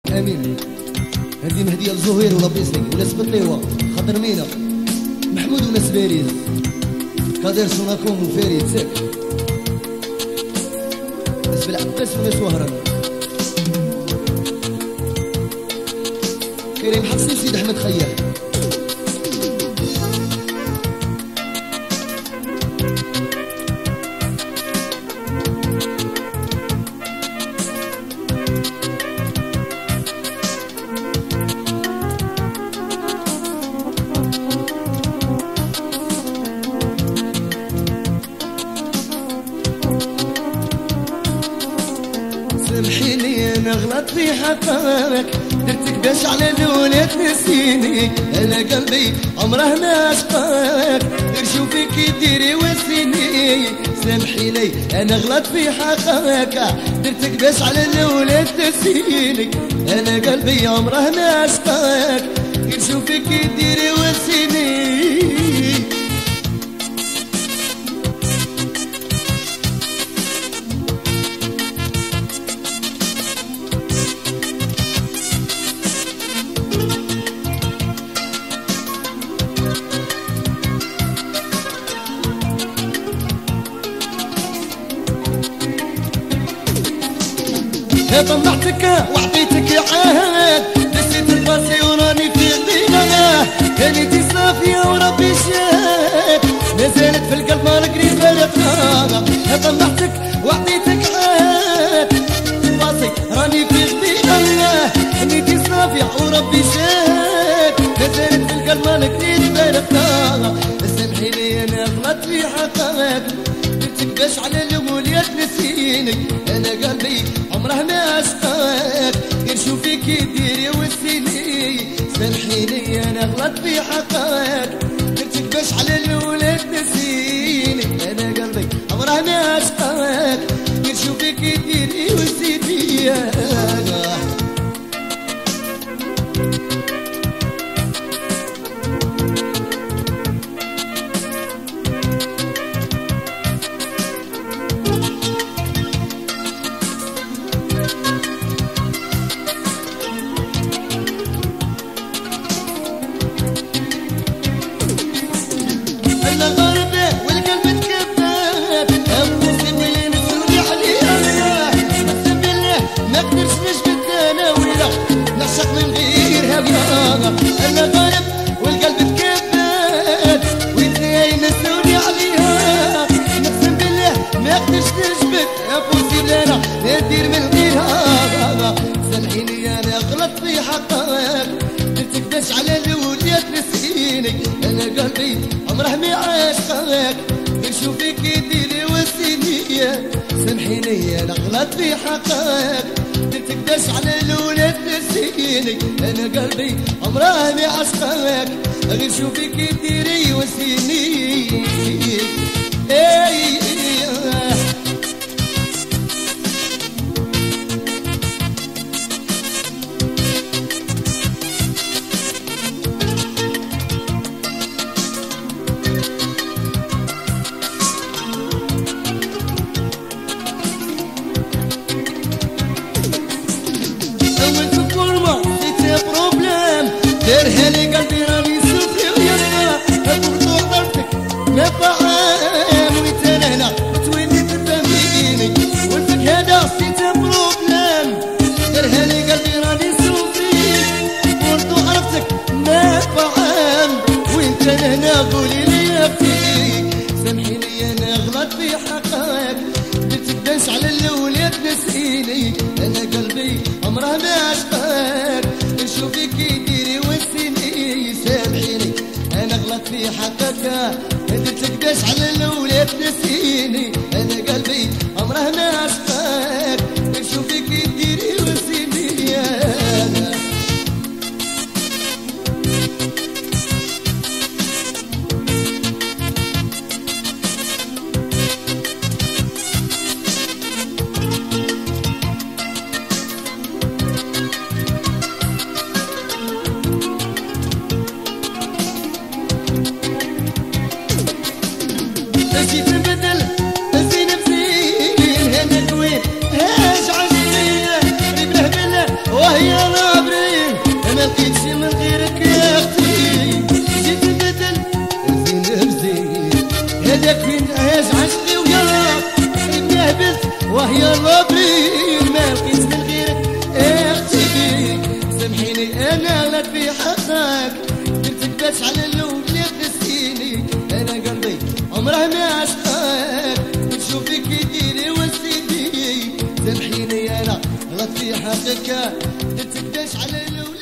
امين. هذه مهديه لزهير ولا بيسني ولا سبطيوه خاطر مينا محمود وناس باريس كادر سوناكوم وفاريد سك ناس بالعباس وناس وهران كريم حسن سيد احمد خيال. سامحيني انا غلط في حقك، درتك باش على الولاد نسيني، انا قلبي عمره ما عشقك، غير شوفك يديري وسيني. سامحيني انا غلط في حقك، درتك باش على الولاد نسيني، انا قلبي عمره ما عشقك، غير شوفك يديري وسيني. طمعتك وعطيتك عهد، نسيت الباسي وراني في غدينا، كانيتي صافية وربي شاهد، مازالت في القلب ما نقري بالك. طمعتك وعطيتك عهد، الباسي راني في غدينا، كانيتي صافية وربي شاهد، مازالت في القلب ما نقري بالك. سامحيني انا غلطت في حقك، درتك باش على الوليات نسيني، انا قلبي عمره ما عشقك، غير شوفيك يديري وسيني. سامحيني انا غلطت في حقك، درتك باش على الولاد نسيني، انا قلبي عمره ما عشقك، غير شوفيك يديري وسيني. أنا غالب والقلب تكبد ويدي ينسوني عليها، نقسم بالله ما قدرش نجبد، امبوسيبل انا ندير من غيرها. سامحيني انا غلط في حقك، درتك باش على الوليات نسيني، انا قلبي عمره ما عاشقك، غير شوفيك يديري وسيني. سامحيني انا غلط في حقك، درتك باش على الولاد نسيني، انا قلبي عمره ما عشقك، غير شوفيك يديري وسيني. دارها لي قلبي راني سوفي وياها، برضو حضرتك ما طعام وانت هنا وتولي تفهميني، والفك هذا سيت بروبلام. دارها لي قلبي راني سوفي، برضو عرفتك ما طعام وانت هنا قولي لي فيك. سامحيني انا غلط في حقك، درتك باش على الولاد نسيني، انا قلبي عمره ما عشقك، نشوفك يديري وسيني. سامحيني انا غلط في حقك، درتك باش على الولاد نسيني، انا قلبي عمره ما عشقك، نشوفك يديري وسيني. جيت نبدل زين بزين، هنا كوين هاج عليا، ريب له بالله واه يا نابرين ما لقيتش من غيرك يا اختي جيت نبدل زين بزين هذاك فين عاش عشقي وياك نهبط وهي نابرين ما لقيتش من غيرك يا اختي سامحيني انا لا في حقك درتك باش على الاول نسيني انا قلبي عمره ما عشقك نشوفك يديري وسيدي سامحيني انا غلط في حقك درتك باش على الاول